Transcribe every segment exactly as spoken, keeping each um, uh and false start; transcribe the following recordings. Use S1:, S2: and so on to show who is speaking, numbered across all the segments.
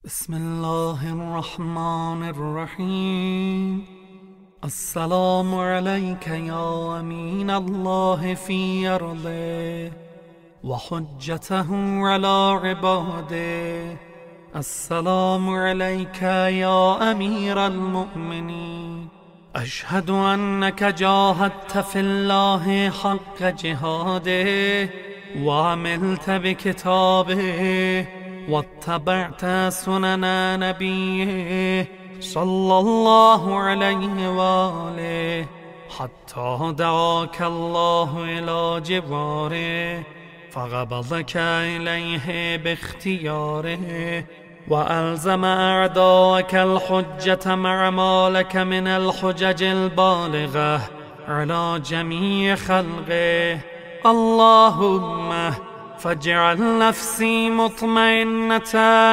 S1: بسم الله الرحمن الرحيم. السلام عليك يا أمين الله في أرضه وحجته على عباده. السلام عليك يا أمير المؤمنين. أشهد أنك جاهدت في الله حق جهاده وعملت بكتابه واتبعت سنن نبيه صلى الله عليه وآله حتى دعاك الله إلى جواره فقبضك إليه باختياره وألزم أعداءك الحجة مع ما لك من الحجج البالغة على جميع خلقه. اللهم فاجعل نفسي مطمئنة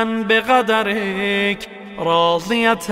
S1: بقدرك راضية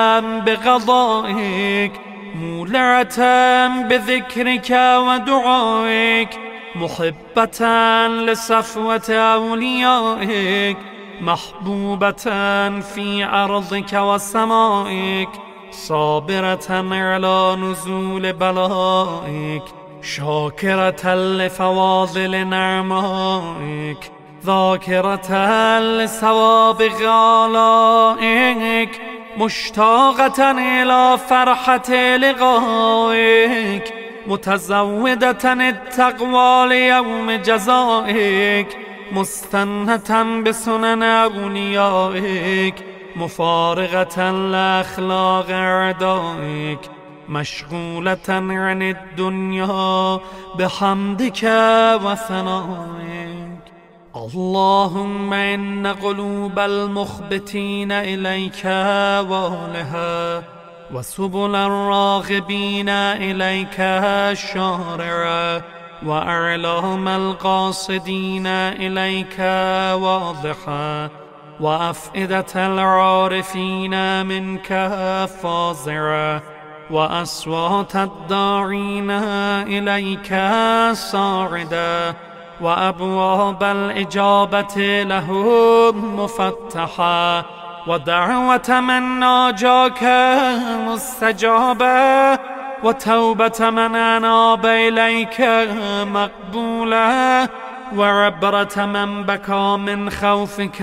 S1: بقضائك مولعة بذكرك ودعائك محبة لصفوة أوليائك محبوبة في أرضك وسمائك صابرة على نزول بلائك شاكرة لفواضل نعمائك ذاكرة لثواب غالائك مشتاقة إلى فرحة لقائك متزودة التقوى ليوم جزائك مستنة بسنن أوليائك مفارغة لأخلاق أعدائك مشغولة عن الدنيا بحمدك وثنائك. اللهم إن قلوب المخبتين إليك والها وسبل الراغبين إليك شارعة وأعلام القاصدين إليك واضحة وأفئدة العارفين منك فازعة وأصوات الداعين إليك صاعدة وأبواب الإجابة لهم مفتحة ودعوة من ناجاك مستجابة وتوبة من أناب إليك مقبولة وعبرة من بكى من خوفك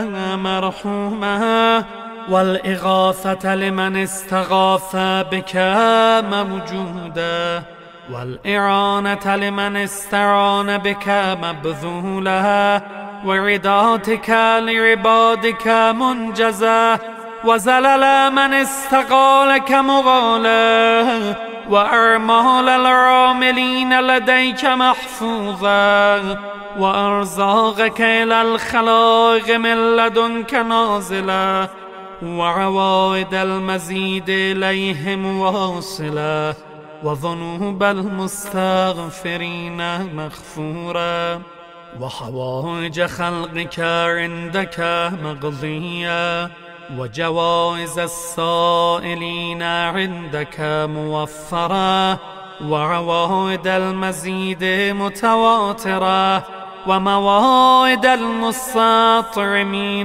S1: مرحومة والإغاثة لمن استغاث بك موجودة والإعانة لمن استعان بك مبذولة وعداتك لعبادك منجزة وزلل من استقالك مغالة وأعمال العاملين لديك محفوظة وأرزاقك إلى الخلائق من لدنك نازلة وعوائد المزيد إليهم واصلة وذنوب المستغفرين مغفورة وحوائج خلقك عندك مقضية وجوائز السائلين عندك موفرة وعوائد المزيد متواترة وموائد المستطعمين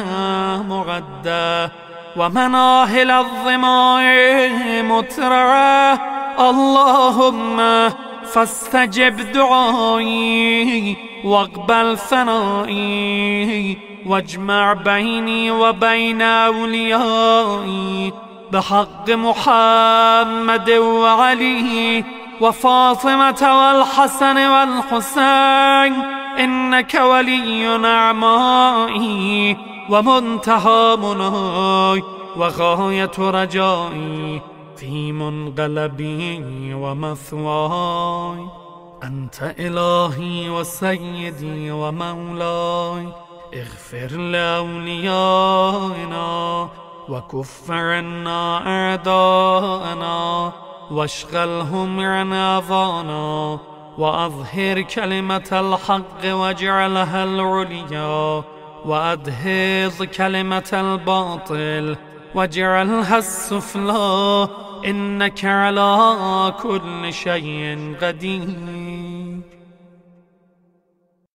S1: مغدة ومناهل الظماء مترعة. اللهم فاستجب دعائي واقبل ثنائي واجمع بيني وبين أوليائي بحق محمد وعلي وفاطمة والحسن والحسين إنك ولي نعمائي ومنتهى مناي وغاية رجائي في منقلبي ومثواي. أنت إلهي وسيدي ومولاي اغفر لأوليائنا وكف عنا أعداءنا واشغلهم عن أذانا وأظهر كلمة الحق واجعلها العليا وأدهض كلمة الباطل واجعلها السفلى إنك على كل شيء قدير.